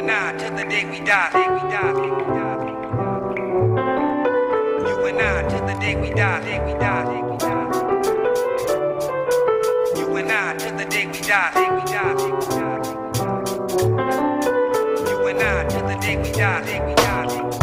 and I till the day we die. You and I till the day we die. You and I till the day we die. You and I till the day we die.